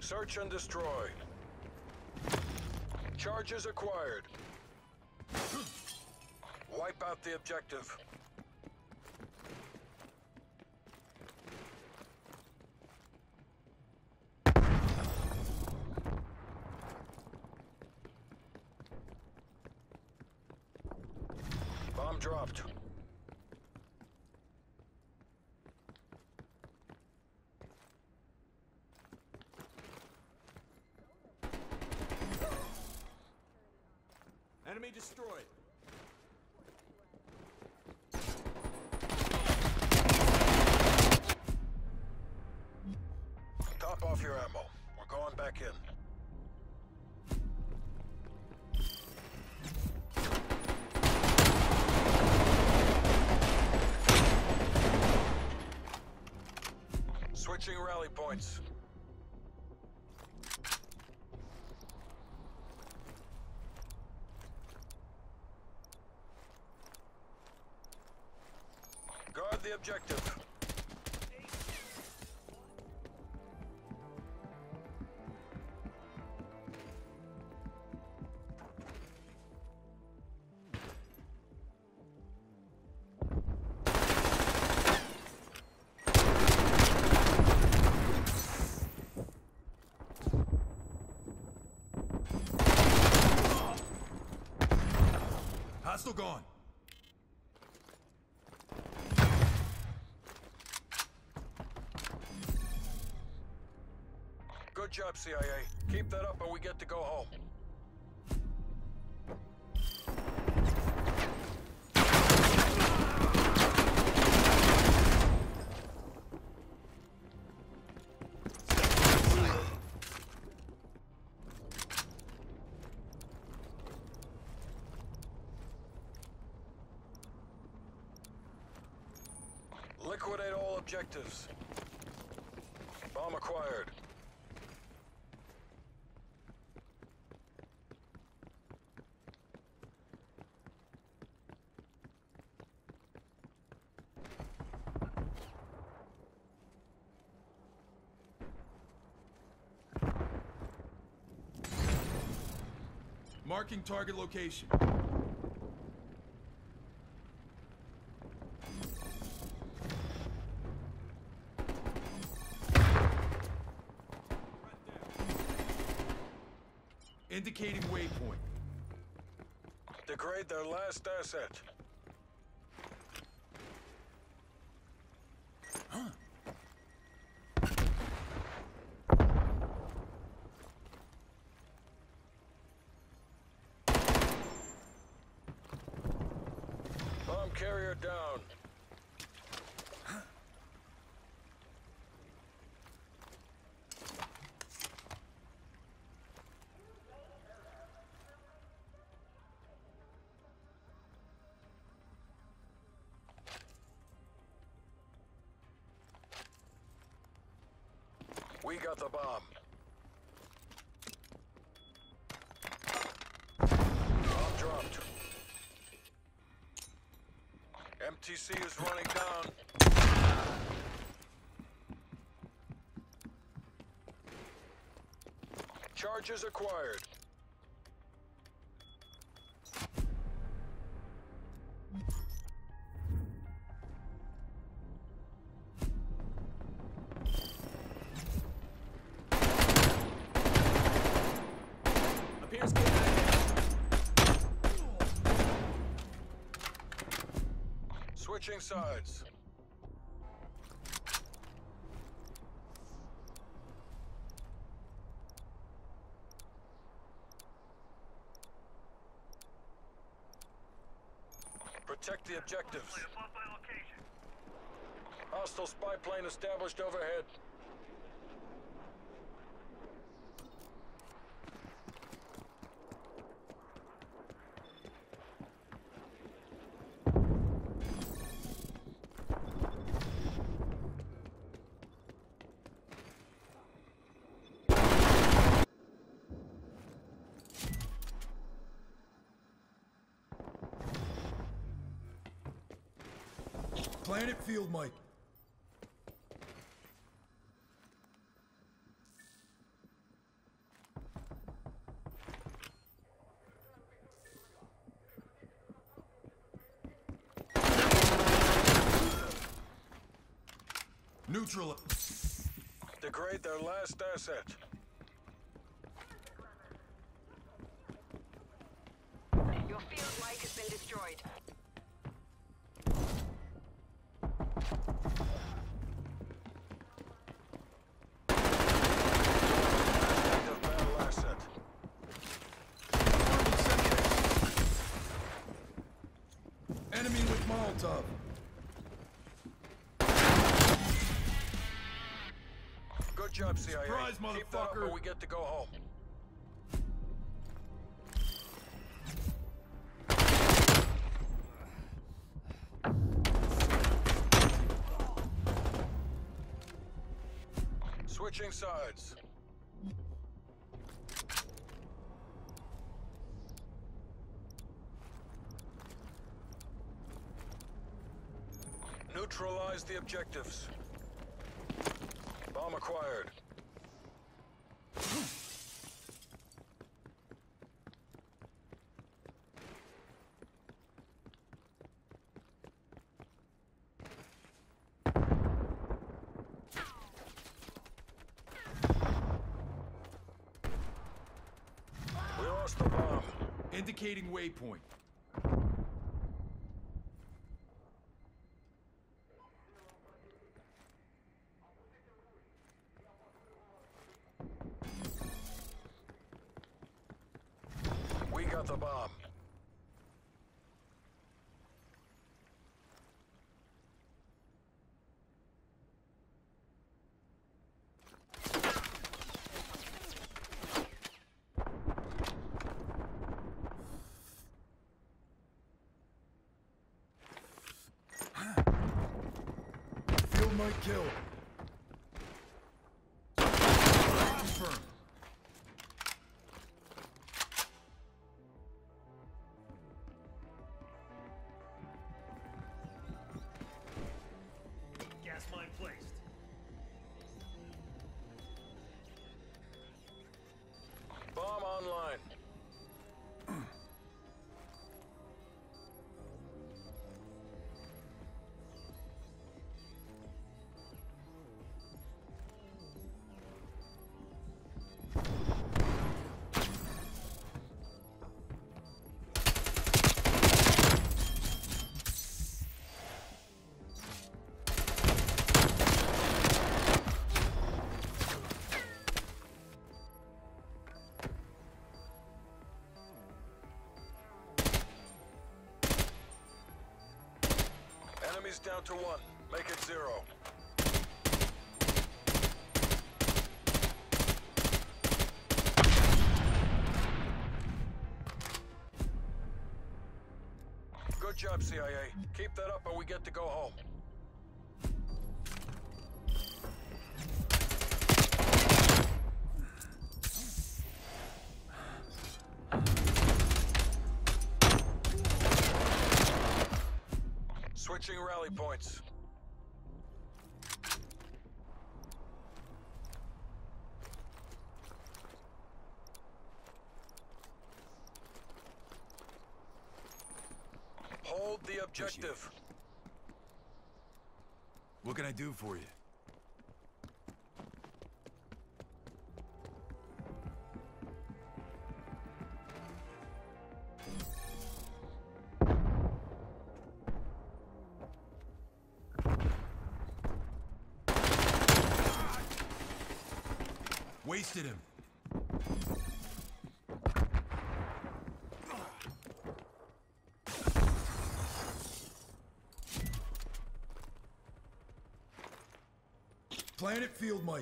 Search and destroy. Charges acquired. Wipe out the objective. Bomb dropped. Enemy destroyed. Top off your ammo. We're going back in. Switching rally points. Guard the objective. Hostile gone. Good job, CIA. Keep that up and we get to go home. Liquidate all objectives. Bomb acquired. Marking target location. Indicating waypoint. Degrade their last asset. Bomb carrier down. We got the bomb. Bomb dropped. MTC is running down. Charges acquired. Appears good. Switching sides. Protect the objectives. Hostile spy plane established overhead. Planet Field Mike. Neutral. Degrade their last asset. Your field mic has been destroyed. Active battle asset. Enemy with Molotov. Good job, CIA. Surprise, Keep that up motherfucker. and we get to go home. Switching sides. Neutralize the objectives. Bomb acquired. We lost the bomb. Indicating waypoint. We got the bomb. Field might kill. Confirmed. Gas mine placed. Bomb online. Enemies down to 1. Make it 0. Good job, CIA. Keep that up and we get to go home. Switching rally points. Hold the objective. What can I do for you? Wasted him. Planet field mic.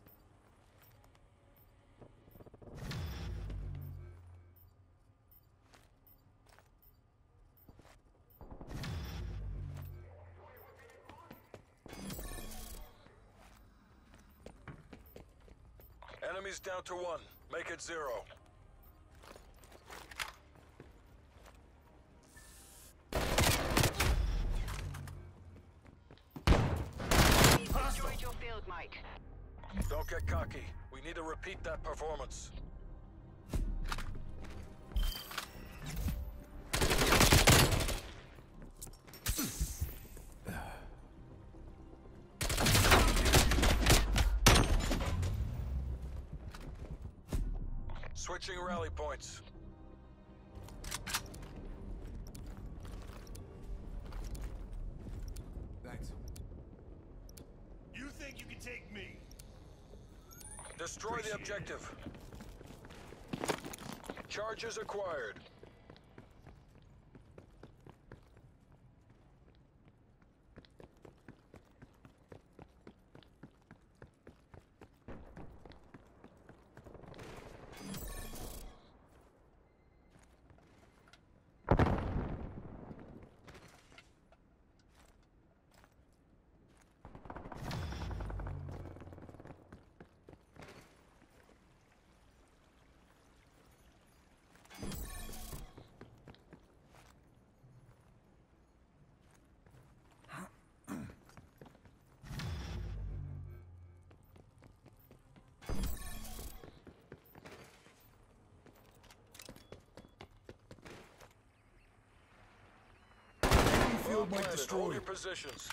Enemies down to 1. Make it 0. He's destroyed your field mic. Don't get cocky. We need to repeat that performance. Switching rally points. Thanks. You think you can take me? Destroy the objective. Charges acquired. Field might Hold destroy. your positions.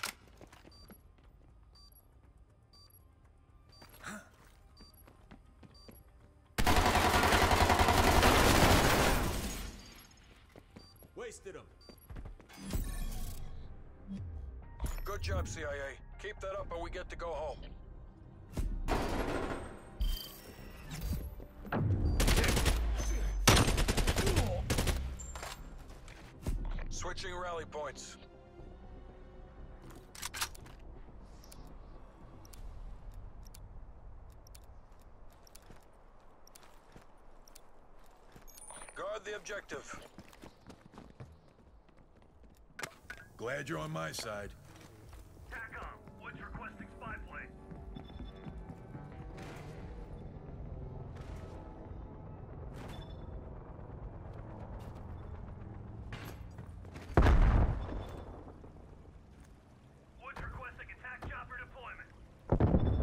Wasted him. Good job, CIA. Keep that up and we get to go home. Switching rally points. Guard the objective. Glad you're on my side. TACOM, Woods requesting spy plane. Woods requesting attack chopper deployment.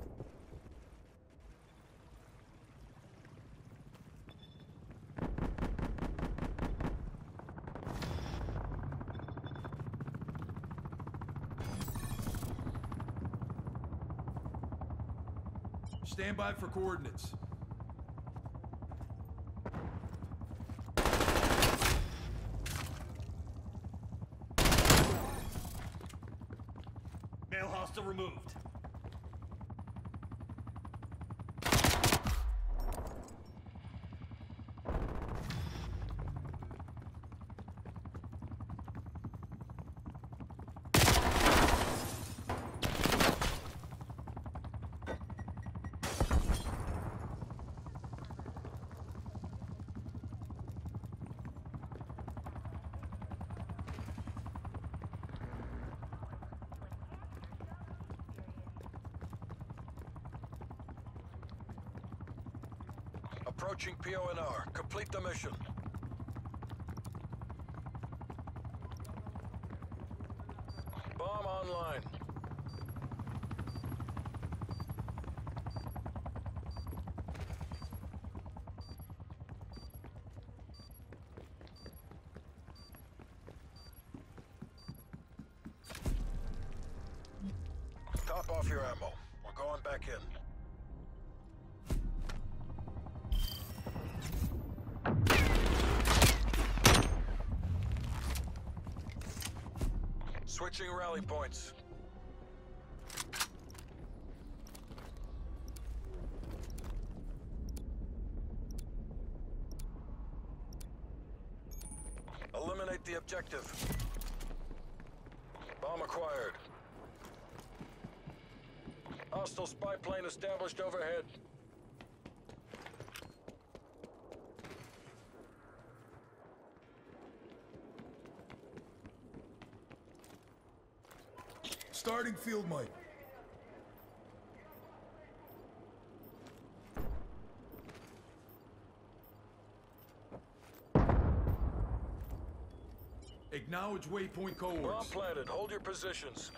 Stand by for coordinates. Male hostile removed. Approaching PONR. Complete the mission. Bomb online. Top off your ammo. We're going back in. Switching rally points. Eliminate the objective. Bomb acquired. Hostile spy plane established overhead. Starting field mic. Acknowledge waypoint Bomb cohorts. planted. Hold your positions.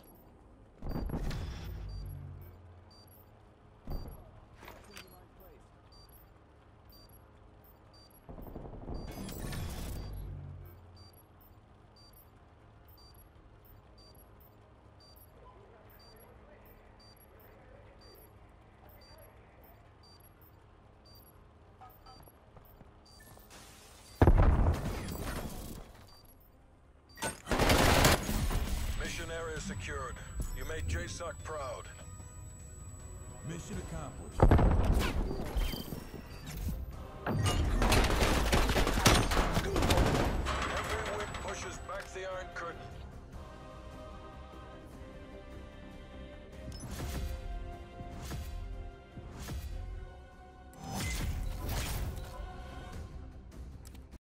area secured. You made JSOC proud. Mission accomplished.